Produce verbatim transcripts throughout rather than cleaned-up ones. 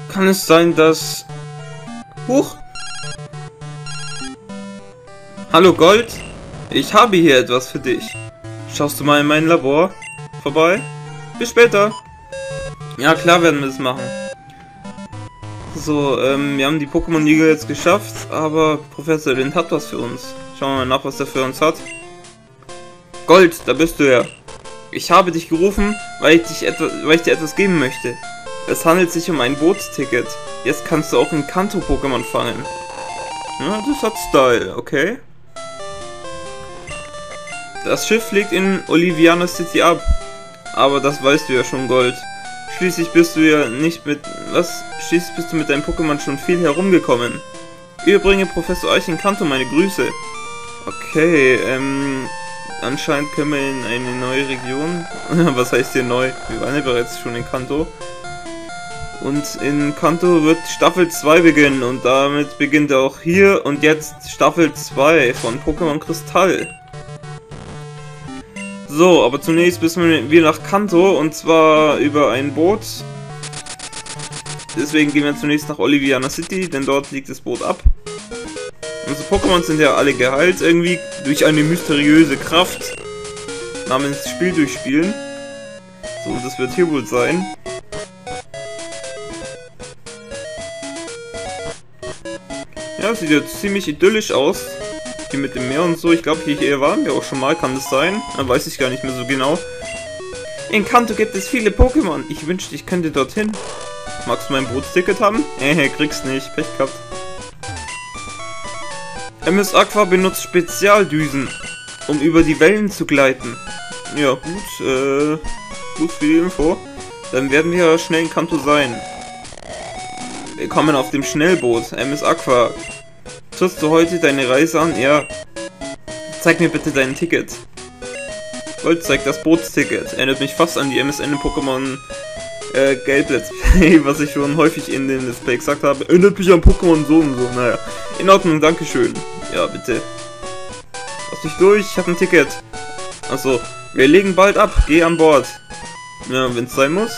Kann es sein, dass... Huch! Hallo Gold, ich habe hier etwas für dich. Schaust du mal in mein Labor vorbei? Bis später. Ja, klar werden wir das machen. So, ähm, wir haben die Pokémon-Liga jetzt geschafft, aber Professor Lind hat was für uns. Schauen wir mal nach, was er für uns hat. Gold, da bist du ja. Ich habe dich gerufen, weil ich, dich etwa, weil ich dir etwas geben möchte. Es handelt sich um ein Bootsticket. Jetzt kannst du auch in Kanto-Pokémon fangen. Ja, das hat Style, okay. Das Schiff fliegt in Oliviana City ab. Aber das weißt du ja schon, Gold. Schließlich bist du ja nicht mit... Was? Schließlich bist du mit deinem Pokémon schon viel herumgekommen. Überbringe Professor Eich in Kanto meine Grüße. Okay, ähm... anscheinend können wir in eine neue Region... Was heißt hier neu? Wir waren ja bereits schon in Kanto. Und in Kanto wird Staffel zwei beginnen. Und damit beginnt auch hier und jetzt Staffel zwei von Pokémon Kristall. So, aber zunächst müssen wir nach Kanto und zwar über ein Boot. Deswegen gehen wir zunächst nach Oliviana City, denn dort liegt das Boot ab. Unsere Pokémon sind ja alle geheilt irgendwie durch eine mysteriöse Kraft namens Spiel durchspielen. So, und das wird hier wohl sein. Ja, sieht jetzt ziemlich idyllisch aus. Hier mit dem Meer und so. Ich glaube, hier waren wir auch schon mal. Kann das sein? Dann weiß ich gar nicht mehr so genau. In Kanto gibt es viele Pokémon. Ich wünschte, ich könnte dorthin. Magst du mein Bootsticket haben? Äh, kriegst nicht. Pech gehabt. M S Aqua benutzt Spezialdüsen, um über die Wellen zu gleiten. Ja, gut. Äh, gut für die Info. Dann werden wir schnell in Kanto sein. Wir kommen auf dem Schnellboot. M S Aqua. Trittst du heute deine Reise an? Ja. Zeig mir bitte dein Ticket. Gold zeigt das Bootsticket. Erinnert mich fast an die M S N-Pokémon äh, Gelb Let's Play, was ich schon häufig in den Let's Play gesagt habe. Erinnert mich an Pokémon so und so. Naja. In Ordnung, dankeschön. Ja, bitte. Lass dich durch, ich habe ein Ticket. Achso, wir legen bald ab. Geh an Bord. Ja, wenn es sein muss.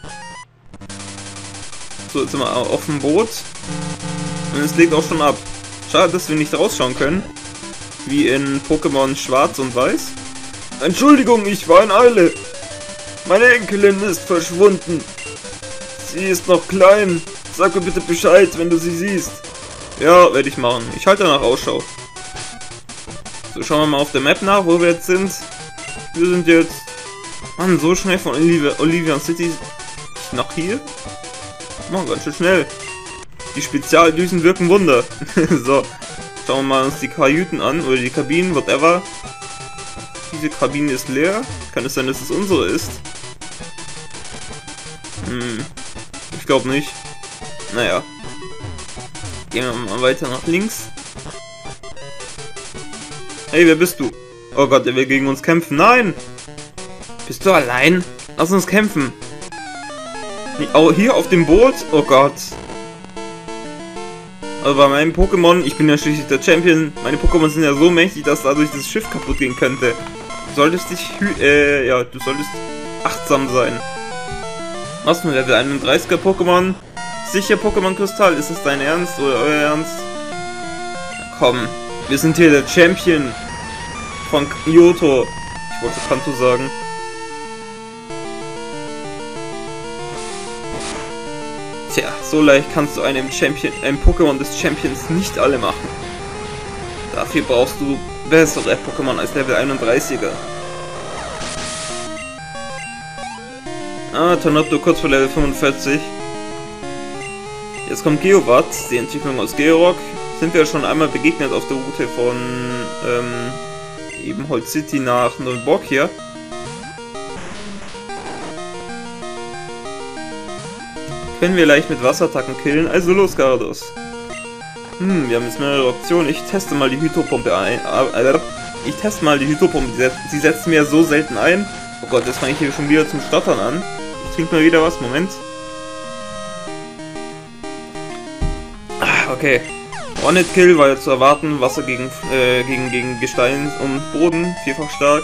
So, jetzt sind wir auf dem Boot. Und es legt auch schon ab. Schade, dass wir nicht rausschauen können. Wie in Pokémon Schwarz und Weiß. Entschuldigung, ich war in Eile. Meine Enkelin ist verschwunden. Sie ist noch klein. Sag mir bitte Bescheid, wenn du sie siehst. Ja, werde ich machen. Ich halte danach Ausschau. So, schauen wir mal auf der Map nach, wo wir jetzt sind. Wir sind jetzt... Mann, so schnell von Olivia, Olivia City nach hier. Mann, ganz schön schnell. Die Spezialdüsen wirken Wunder. So, schauen wir mal uns die Kajüten an, oder die Kabinen, whatever. Diese Kabine ist leer. Kann es sein, dass es unsere ist? Hm, ich glaube nicht. Naja. Gehen wir mal weiter nach links. Hey, wer bist du? Oh Gott, der will gegen uns kämpfen. Nein! Bist du allein? Lass uns kämpfen. Oh, hier auf dem Boot? Oh Gott. Also bei meinem Pokémon, ich bin ja schließlich der Champion, meine Pokémon sind ja so mächtig, dass dadurch das Schiff kaputt gehen könnte. Du solltest dich, äh, ja, du solltest achtsam sein. Was ein Level einunddreißiger Pokémon? Sicher Pokémon Kristall, ist es dein Ernst oder euer Ernst? Na komm, wir sind hier der Champion von Kyoto. Ich wollte Kanto sagen. Tja, so leicht kannst du einem Champion, einem Pokémon des Champions nicht alle machen. Dafür brauchst du bessere Pokémon als Level einunddreißiger. Ah, Tornado kurz vor Level fünfundvierzig. Jetzt kommt Geowatt, die Entwicklung aus Georock. Sind wir schon einmal begegnet auf der Route von ähm, eben Holt City nach Neuburg hier. Können wir leicht mit Wasserattacken killen, also los, Gyarados. Hm, wir haben jetzt mehrere Optionen. Ich teste mal die Hydropumpe ein. Ich teste mal die Hydropumpe. Sie setzt mir so selten ein. Oh Gott, jetzt fange ich hier schon wieder zum Stottern an. Ich trinke mal wieder was. Moment. Okay. One-Hit-Kill war ja zu erwarten. Wasser gegen, äh, gegen, gegen Gestein und Boden. Vierfach stark.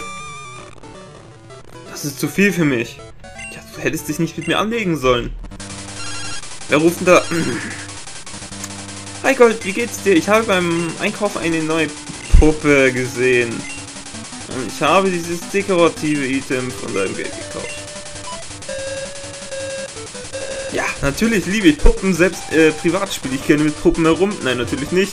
Das ist zu viel für mich. Ja, du hättest dich nicht mit mir anlegen sollen. Wer ruft denn da? Hi Gold, wie geht's dir? Ich habe beim Einkaufen eine neue Puppe gesehen. Und ich habe dieses dekorative Item von deinem Geld gekauft. Ja, natürlich liebe ich Puppen, selbst äh, privat spiele ich gerne mit Puppen herum. Nein, natürlich nicht.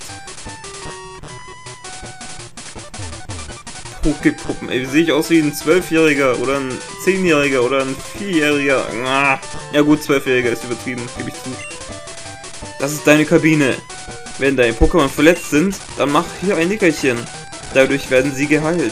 Pokepuppen, ey, wie sehe ich aus wie ein Zwölfjähriger oder ein Zehnjähriger oder ein Vierjähriger? Ja gut, Zwölfjähriger ist übertrieben, gebe ich zu. Das ist deine Kabine. Wenn deine Pokémon verletzt sind, dann mach hier ein Nickerchen. Dadurch werden sie geheilt.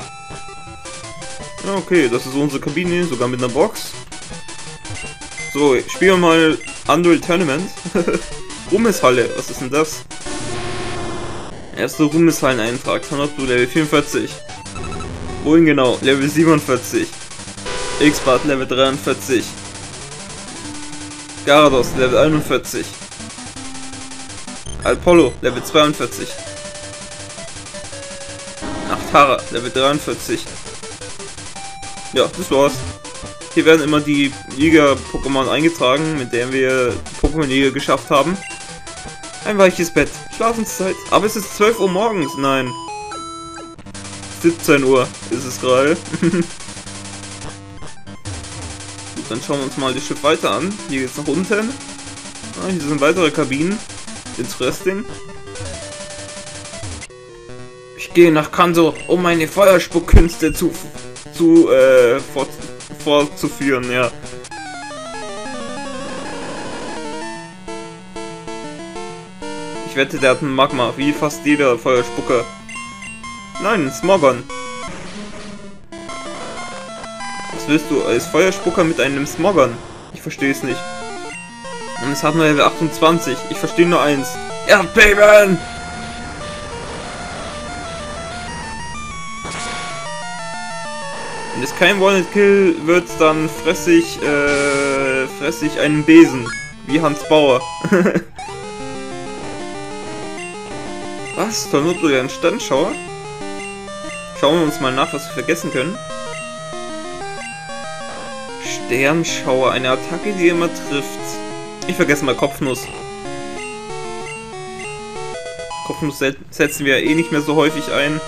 Ja, okay, das ist unsere Kabine, sogar mit einer Box. So, spielen wir mal Unreal Tournament. Ruhmeshalle, was ist denn das? Erste Ruhmeshallen-Eintrag, Tanopto Level vierundvierzig. Wohin genau? Level siebenundvierzig. X-Bart Level dreiundvierzig. Garados Level einundvierzig. Alpollo Level zweiundvierzig. Nachtara Level dreiundvierzig. Ja, das war's. Hier werden immer die Liga-Pokémon eingetragen, mit denen wir die Pokémon-Liga geschafft haben. Ein weiches Bett. Schlafenszeit. Aber es ist zwölf Uhr morgens. Nein. siebzehn Uhr ist es gerade. Dann schauen wir uns mal das Schiff weiter an. Hier geht's nach unten. Ah, hier sind weitere Kabinen. Interesting. Ich gehe nach Kanto, um meine Feuerspuckkünste zu, zu äh, fort, fortzuführen, ja. Ich wette, der hat ein Magma, wie fast jeder Feuerspucker. Nein, ein Smogon. Was willst du als Feuerspucker mit einem Smogon? Ich verstehe es nicht. Und es hat nur Level achtundzwanzig. Ich verstehe nur eins. Erdbeben! Wenn es kein One-Hit-Kill wird, dann fresse ich, äh, fresse ich einen Besen. Wie Hans Bauer. Was? Tornado ein Standschauer? Schauen wir uns mal nach, was wir vergessen können. Sternschauer, eine Attacke, die immer trifft. Ich vergesse mal Kopfnuss. Kopfnuss setzen wir eh nicht mehr so häufig ein.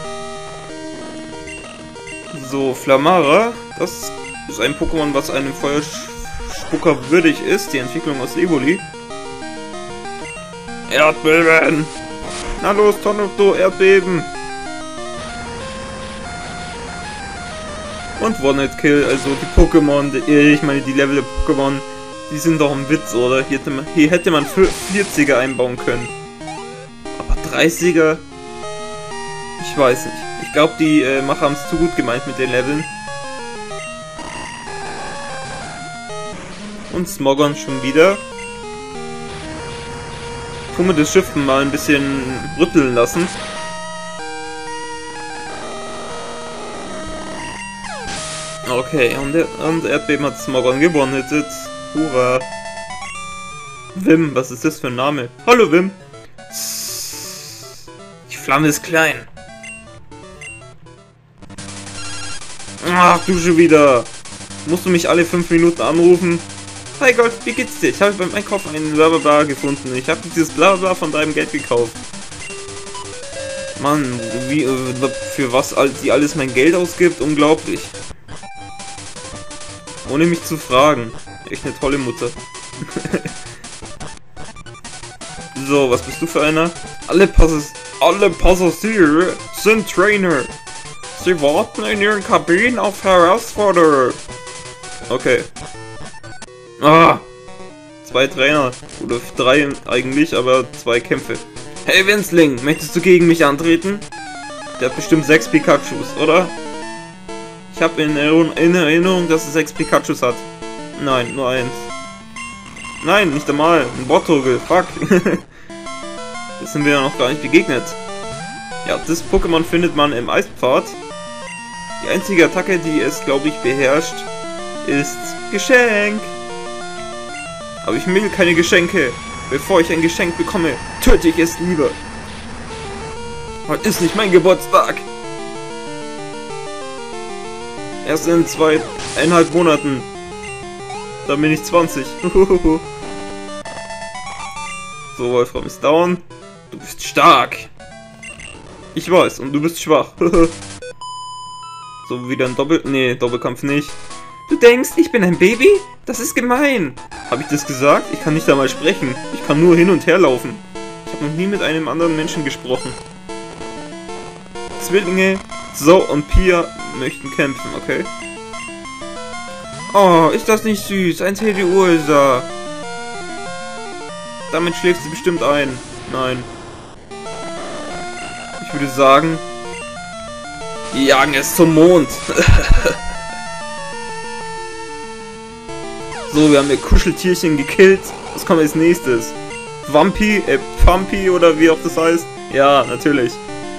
So, Flamara. Das ist ein Pokémon, was einem Feuerspucker würdig ist. Die Entwicklung aus Evoli. Erdbeben! Na los, Tonopto, Erdbeben! Und One-Hit-Kill, also die Pokémon, die, ich meine die Level der Pokémon, die sind doch ein Witz, oder? Hier hätte man, hier hätte man vierziger einbauen können. Aber dreißiger? Ich weiß nicht. Ich glaube, die äh, Macher haben es zu gut gemeint mit den Leveln. Und Smogon schon wieder. Tun wir das Schiff mal ein bisschen rütteln lassen. Okay, und, der, und Erdbeben hat Smogon gewonnen. Hurra. Wim, was ist das für ein Name? Hallo Wim. Die Flamme ist klein. Ach, du schon wieder. Musst du mich alle fünf Minuten anrufen? Hi Gold, wie geht's dir? Ich habe beim Einkaufen einen Blablabla gefunden. Ich habe dieses Blablabla von deinem Geld gekauft. Mann, wie, für was die alles mein Geld ausgibt? Unglaublich. Ohne mich zu fragen. Echt eine tolle Mutter. So, was bist du für einer? Alle, Passagiere, alle Passagiere sind Trainer. Sie warten in ihren Kabinen auf Herausforderer. Okay. Ah! Zwei Trainer. Oder drei eigentlich, aber zwei Kämpfe. Hey Winzling, möchtest du gegen mich antreten? Der hat bestimmt sechs Pikachus, oder? Ich habe in, in Erinnerung, dass er sechs Pikachus hat. Nein, nur eins. Nein, nicht einmal. Ein Bottrogel, fuck. Das sind wir ja noch gar nicht begegnet. Ja, das Pokémon findet man im Eispfad. Die einzige Attacke, die es, glaube ich, beherrscht, ist Geschenk. Aber ich will keine Geschenke. Bevor ich ein Geschenk bekomme, töte ich es lieber. Heute ist nicht mein Geburtstag. Erst in zweieinhalb Monaten. Dann bin ich zwanzig. So, Wolfram ist down. Du bist stark. Ich weiß, und du bist schwach. So, wieder ein Doppel... Nee, Doppelkampf nicht. Du denkst, ich bin ein Baby? Das ist gemein. Habe ich das gesagt? Ich kann nicht einmal sprechen. Ich kann nur hin und her laufen. Ich habe noch nie mit einem anderen Menschen gesprochen. Zwillinge, Zoe und Pia möchten kämpfen, okay? Oh, ist das nicht süß? Ein Teddy Ursa. Damit schläft sie bestimmt ein. Nein. Ich würde sagen, die jagen es zum Mond. So, wir haben ihr Kuscheltierchen gekillt. Was kommt als nächstes? Wampi, äh, Pampi oder wie auch das heißt? Ja, natürlich.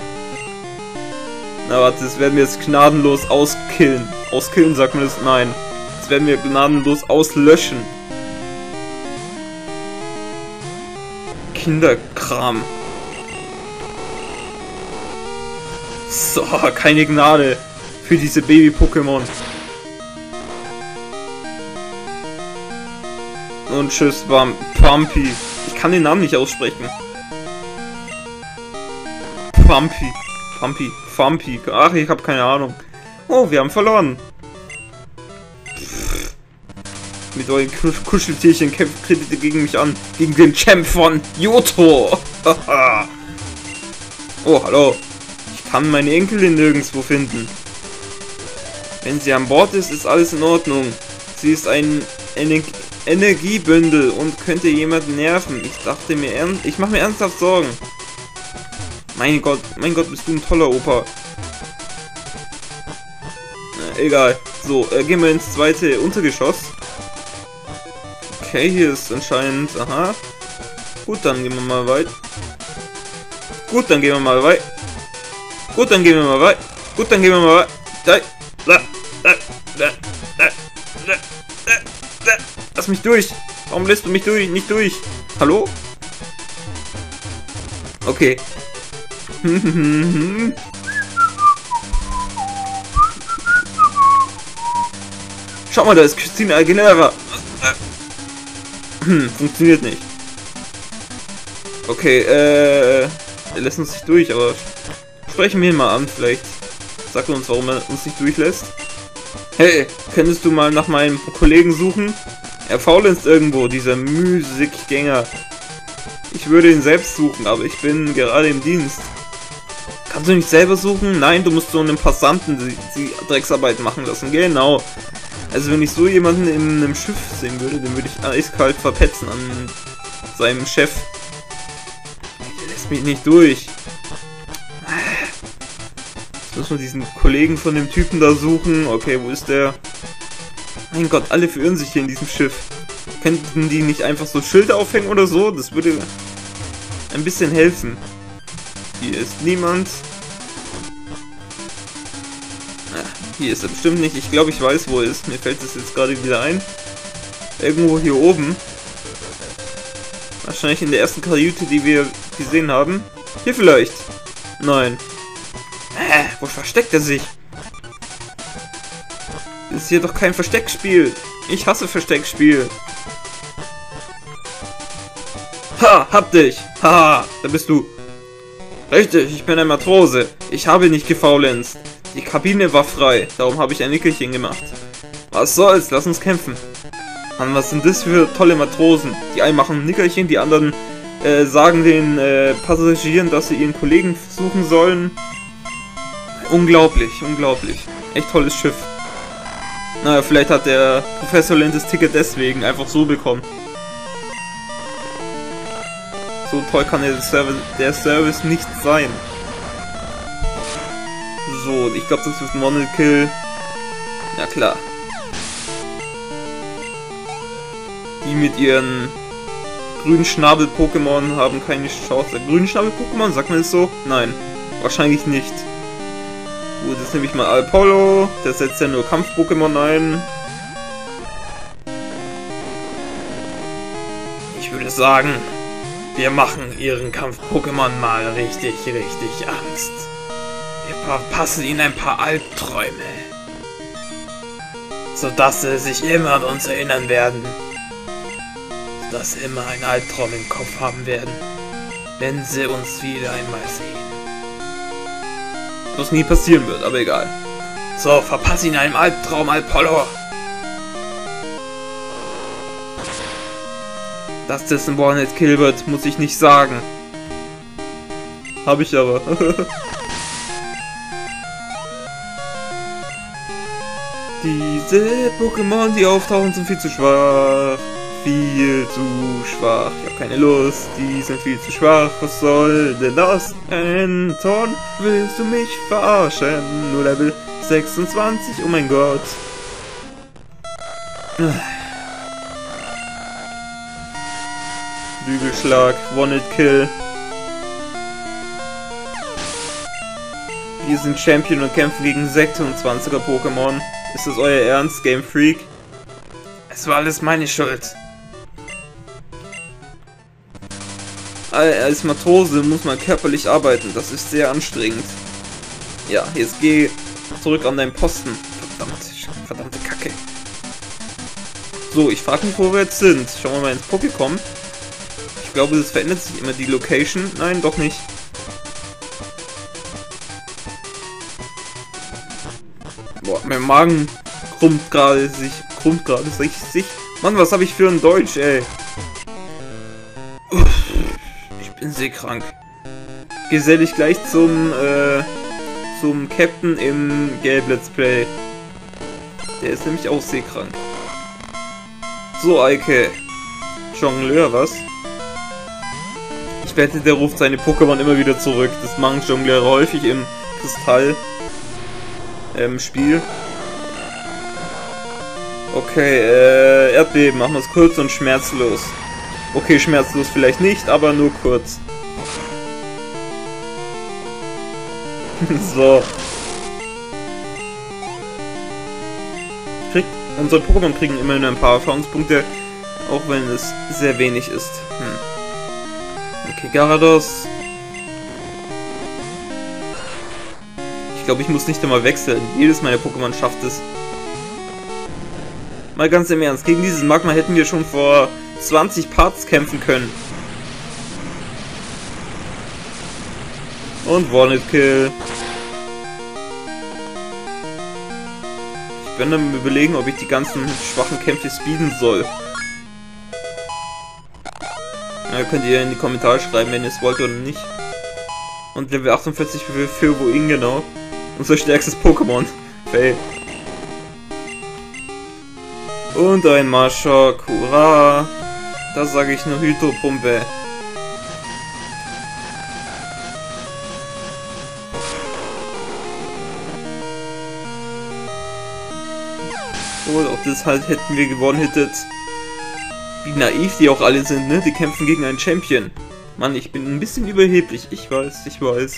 Na warte, das werden wir jetzt gnadenlos auskillen. Auskillen sagt man das? Nein. Das werden wir gnadenlos auslöschen. Kinderkram. So, keine Gnade für diese Baby-Pokémon. Und tschüss, Bam Pampi. Ich kann den Namen nicht aussprechen. Pampi. Pampi. Pampi. Ach, ich habe keine Ahnung. Oh, wir haben verloren. Pff. Mit euren Kuscheltierchen kämpft ihr gegen mich an. Gegen den Champ von Johto. Oh, hallo. Ich kann meine Enkelin nirgendwo finden. Wenn sie an Bord ist, ist alles in Ordnung. Sie ist ein Ener Energiebündel und könnte jemanden nerven. Ich dachte mir ernst, ich mache mir ernsthaft Sorgen. Mein Gott, mein Gott, bist du ein toller Opa. Na, egal. So, äh, gehen wir ins zweite Untergeschoss. Okay, hier ist anscheinend, aha. Gut, dann gehen wir mal weiter. Gut, dann gehen wir mal weiter. Gut, dann gehen wir mal weiter. Gut, dann gehen wir mal weiter. Lass mich durch. Warum lässt du mich durch? Nicht durch. Hallo? Okay. Schau mal, da ist Christina Aguilera. Funktioniert nicht. Okay, äh... er lässt uns nicht durch, aber... sprechen wir ihn mal an, vielleicht. Sagt er uns, warum er uns nicht durchlässt. Hey, könntest du mal nach meinem Kollegen suchen? Er faulenzt irgendwo, dieser Musikgänger. Ich würde ihn selbst suchen, aber ich bin gerade im Dienst. Kannst du nicht selber suchen? Nein, du musst so einen Passanten die, die Drecksarbeit machen lassen. Genau. Also wenn ich so jemanden in einem Schiff sehen würde, dann würde ich eiskalt verpetzen an seinem Chef. Der lässt mich nicht durch. Jetzt müssen wir diesen Kollegen von dem Typen da suchen. Okay, wo ist der? Mein Gott, alle verirren sich hier in diesem Schiff. Könnten die nicht einfach so Schilder aufhängen oder so? Das würde ein bisschen helfen. Hier ist niemand. Ah, hier ist er bestimmt nicht. Ich glaube, ich weiß, wo er ist. Mir fällt es jetzt gerade wieder ein. Irgendwo hier oben. Wahrscheinlich in der ersten Kajüte, die wir gesehen haben. Hier vielleicht. Nein. Äh, wo versteckt er sich? Das ist hier doch kein Versteckspiel. Ich hasse Versteckspiel. Ha, hab dich. Haha, da bist du. Richtig, ich bin ein Matrose. Ich habe nicht gefaulenzt. Die Kabine war frei, darum habe ich ein Nickerchen gemacht. Was soll's, lass uns kämpfen. Mann, was sind das für tolle Matrosen? Die einen machen ein Nickerchen, die anderen äh, sagen den äh, Passagieren, dass sie ihren Kollegen suchen sollen. Unglaublich, unglaublich. Echt tolles Schiff. Naja, vielleicht hat der Professor Lent das Ticket deswegen einfach so bekommen. So toll kann der Service, der Service nicht sein. So, ich glaube, das wird ein One-Kill. Ja klar. Die mit ihren grünen Schnabel-Pokémon haben keine Chance. Grünen Schnabel-Pokémon, sagt man das so? Nein, wahrscheinlich nicht. Gut, jetzt nehme ich mal Apollo. Der setzt ja nur Kampf-Pokémon ein. Ich würde sagen, wir machen ihren Kampf-Pokémon mal richtig, richtig Angst. Wir verpassen ihnen ein paar Albträume. Sodass sie sich immer an uns erinnern werden. dass sie immer einen Albtraum im Kopf haben werden, wenn sie uns wieder einmal sehen. Was nie passieren wird, aber egal. So, verpass ihn einem Albtraum, Apollo! Dass das ein One-Hit-Kill wird, muss ich nicht sagen. Hab ich aber. Diese Pokémon, die auftauchen, sind viel zu schwach. Viel zu schwach. Ich hab keine Lust. Die sind viel zu schwach. Was soll denn das? Anton, willst du mich verarschen? Nur Level sechsundzwanzig. Oh mein Gott. Bügelschlag. One-Hit-Kill. Wir sind Champion und kämpfen gegen sechsundzwanziger Pokémon. Ist das euer Ernst, Game Freak? Es war alles meine Schuld. Als Matrose muss man körperlich arbeiten. Das ist sehr anstrengend. Ja, jetzt geh zurück an deinen Posten. Verdammt, verdammte Kacke. So, ich frage mich, wo wir jetzt sind. Schauen wir mal ins Pokécom. Ich glaube, das verändert sich immer die Location. Nein, doch nicht. Boah, mein Magen krummt gerade sich. Krummt gerade sich, sich. Mann, was habe ich für ein Deutsch, ey? Uff, ich bin seekrank. Gesell ich gleich zum, äh, zum Captain im Gelb Let's Play. Der ist nämlich auch seekrank. So, Eike. Jongleur, was? Ich wette, der ruft seine Pokémon immer wieder zurück. Das machen Jongleure häufig im Kristall. Ähm, Spiel. Okay, äh, Erdbeben, machen wir es kurz und schmerzlos. Okay, schmerzlos vielleicht nicht, aber nur kurz. So. Kriegt, unsere Pokémon kriegen immerhin ein paar Erfahrungspunkte, auch wenn es sehr wenig ist. Hm. Okay, Gyarados. Ich glaube, ich muss nicht einmal wechseln. Jedes meiner Pokémon schafft es. Mal ganz im Ernst, gegen dieses Magma hätten wir schon vor zwanzig Parts kämpfen können. Und One-Hit-Kill. Ich bin am Überlegen, ob ich die ganzen schwachen Kämpfe speeden soll. Na, könnt ihr in die Kommentare schreiben, wenn ihr es wollt oder nicht. Und Level achtundvierzig für, für wohin genau? Unser stärkstes Pokémon. Fail. Und ein Marshock. Hurra! Da sage ich nur Hydropumpe. Und auch das halt hätten wir gewonnen-hittet. Wie naiv die auch alle sind, ne? Die kämpfen gegen einen Champion. Mann, ich bin ein bisschen überheblich. Ich weiß, ich weiß.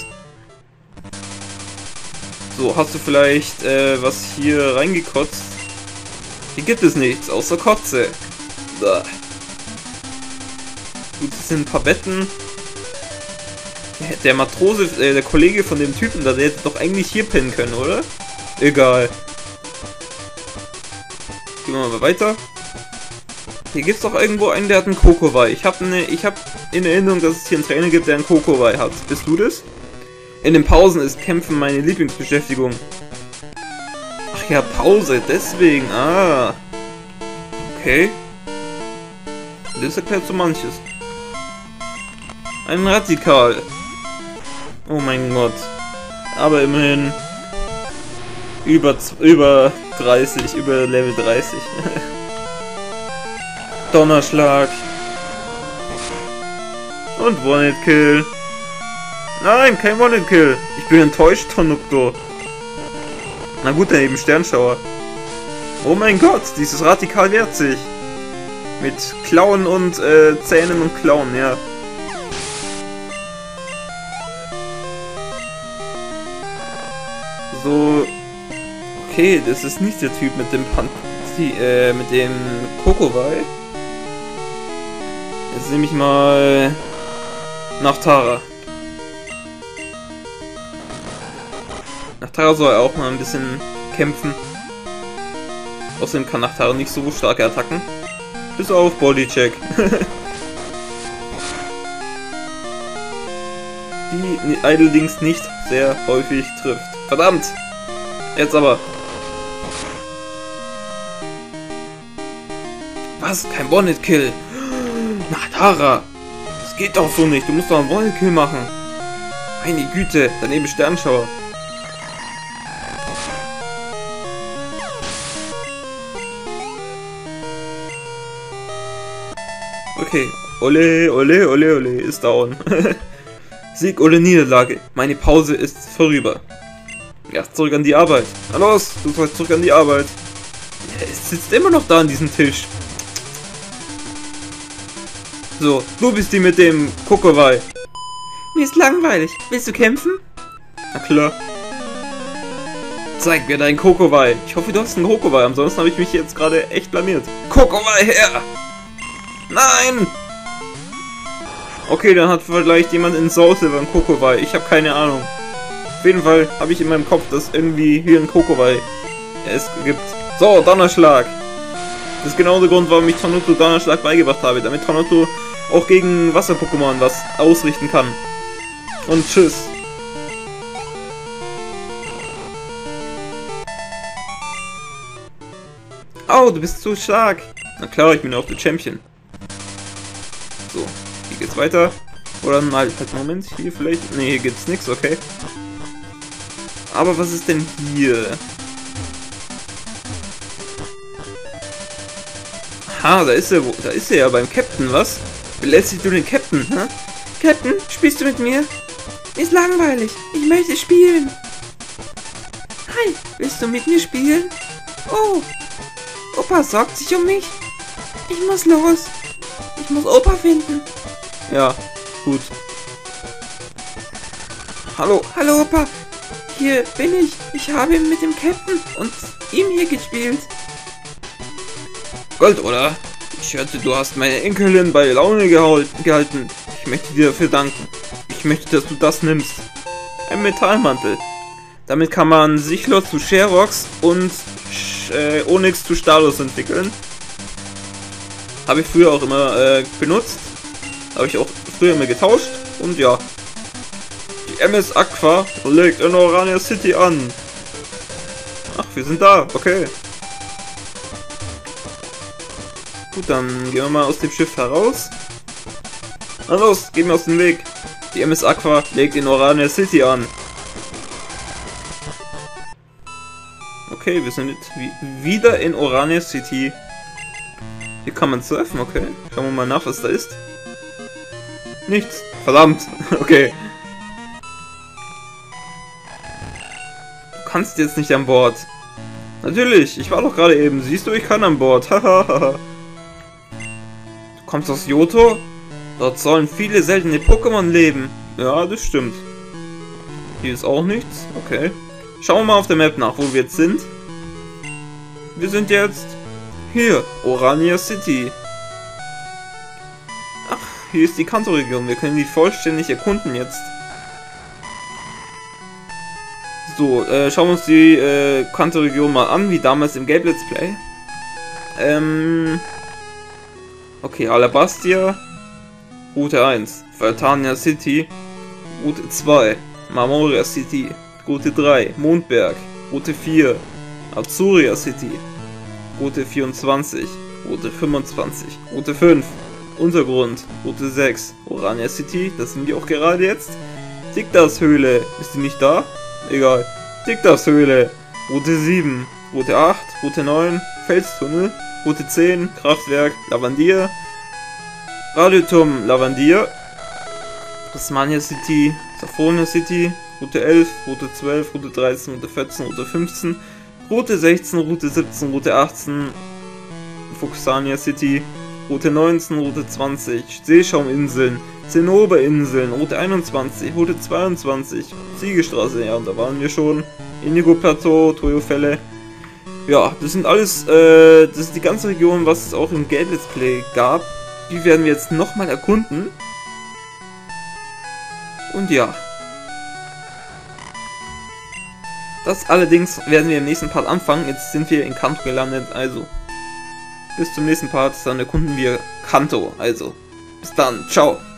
So, hast du vielleicht äh, was hier reingekotzt? Hier gibt es nichts, außer Kotze. Da. Gut, es sind ein paar Betten. Der, der Matrose, äh, der Kollege von dem Typen da, der hätte doch eigentlich hier pennen können, oder? Egal. Gehen wir mal weiter. Hier gibt es doch irgendwo einen, der hat einen Kokowai. Ich habe ne, ich hab in Erinnerung, dass es hier einen Trainer gibt, der einen Kokowai hat. Bist du das? In den Pausen ist Kämpfen meine Lieblingsbeschäftigung. Ach ja, Pause, deswegen. Ah. Okay. Das erklärt so manches. Ein Radikal. Oh mein Gott. Aber immerhin über, über dreißig, über Level dreißig. Donnerschlag. Und One-Hit-Kill. Nein, kein One-Hit-Kill. Ich bin enttäuscht, Tonukto. Na gut, dann eben Sternschauer. Oh mein Gott, dieses Radikal wehrt sich. Mit Klauen und äh, Zähnen und Klauen, ja. So. Okay, das ist nicht der Typ mit dem Pan äh, mit dem Kokowai. Jetzt nehme ich mal Nachtara. Nachtara soll auch mal ein bisschen kämpfen. Außerdem kann Nachtara nicht so starke Attacken. Bis auf Bodycheck. Die allerdings nicht sehr häufig trifft. Verdammt! Jetzt aber. Was? Kein Bonnet-Kill? Na, Tara! Das geht doch so nicht. Du musst doch einen Bonnet-Kill machen. Meine Güte, daneben Sternschauer. Okay. Ole, ole, ole, ole. Ist down. Sieg oder Niederlage. Meine Pause ist vorüber. Ja, zurück an die Arbeit. Na los, du sollst zurück an die Arbeit. Er sitzt immer noch da an diesem Tisch. So, du bist die mit dem Kokowai. Mir ist langweilig. Willst du kämpfen? Na klar. Zeig mir deinen Kokowai. Ich hoffe, du hast einen Kokowai. Ansonsten habe ich mich jetzt gerade echt blamiert. Kokowai her! Nein! Okay, dann hat vielleicht jemand in Soul Silver einen Kokowai. Ich habe keine Ahnung. Auf jeden Fall habe ich in meinem Kopf, dass irgendwie hier ein Kokowai es gibt. So, Donnerschlag. Das ist genau der Grund, warum ich Tonoto Donnerschlag beigebracht habe. Damit Tonoto auch gegen Wasser-Pokémon was ausrichten kann. Und tschüss. Oh, du bist zu stark. Na klar, ich bin auch der Champion. So, hier geht's weiter. Oder mal, halt, Moment, hier vielleicht. Ne, hier gibt's nichts, okay. Aber was ist denn hier? Ha, da ist er, da ist er ja beim Captain, was? Belästigst du den Captain, hä? Captain, spielst du mit mir? Ist langweilig, ich möchte spielen. Hi, willst du mit mir spielen? Oh, Opa sorgt sich um mich. Ich muss los. Ich muss Opa finden. Ja, gut. Hallo. Hallo, Opa. Hier bin ich. Ich habe mit dem Captain und ihm hier gespielt. Gold, oder? Ich hörte, du hast meine Enkelin bei Laune gehalten. Ich möchte dir dafür danken. Ich möchte, dass du das nimmst. Ein Metallmantel. Damit kann man Sichlor zu Sherox und äh, Onyx zu Stalos entwickeln. Habe ich früher auch immer äh, benutzt. Habe ich auch früher immer getauscht. Und ja. Die M S Aqua legt in Orania City an. Ach, wir sind da. Okay. Gut, dann gehen wir mal aus dem Schiff heraus. Na los, gehen wir aus dem Weg. Die M S Aqua legt in Orania City an. Okay, wir sind jetzt wieder in Orania City. Hier kann man surfen, okay. Schauen wir mal nach, was da ist. Nichts. Verdammt. Okay. Du kannst jetzt nicht an Bord. Natürlich, ich war doch gerade eben. Siehst du, ich kann an Bord. Hahaha. Du kommst aus Johto? Dort sollen viele seltene Pokémon leben. Ja, das stimmt. Hier ist auch nichts. Okay. Schauen wir mal auf der Map nach, wo wir jetzt sind. Wir sind jetzt hier, Orania City. Ach, hier ist die Kanto-Region. Wir können die vollständig erkunden jetzt. So, äh, schauen wir uns die äh, Kanto-Region mal an, wie damals im Game Let's Play. Ähm. Okay, Alabastia. Route eins. Vertania City. Route zwei. Marmoria City. Route drei. Mondberg. Route vier. Azuria City. Route vierundzwanzig. Route fünfundzwanzig. Route fünf. Untergrund. Route sechs. Orania City. Das sind wir auch gerade jetzt. Diktas Höhle. Ist die nicht da? Egal. Diktas Höhle. Route sieben. Route acht. Route neun. Felstunnel. Route zehn. Kraftwerk. Lavandier. Radioturm Lavandier. Tasmania City. Saphonia City. Route elf. Route zwölf. Route dreizehn. Route vierzehn. Route fünfzehn. Route sechzehn, Route siebzehn, Route achtzehn, Fuxania City, Route neunzehn, Route zwanzig, Seeschauminseln, Zinnoberinseln, Route einundzwanzig, Route zweiundzwanzig, Siegestraße, ja, und da waren wir schon, Indigo Plateau, Toyofälle. Ja, das sind alles, äh, das ist die ganze Region, was es auch im Game Let's Play gab. Die werden wir jetzt nochmal erkunden. Und ja. Das allerdings werden wir im nächsten Part anfangen. Jetzt sind wir in Kanto gelandet, also bis zum nächsten Part, dann erkunden wir Kanto. Also, bis dann, ciao.